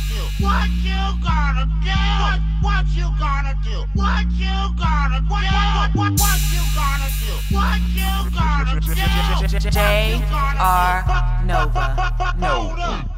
do? What you gonna do? What you gonna do? What you gonna do? What you gonna do? What you gonna do? J.R. Nova.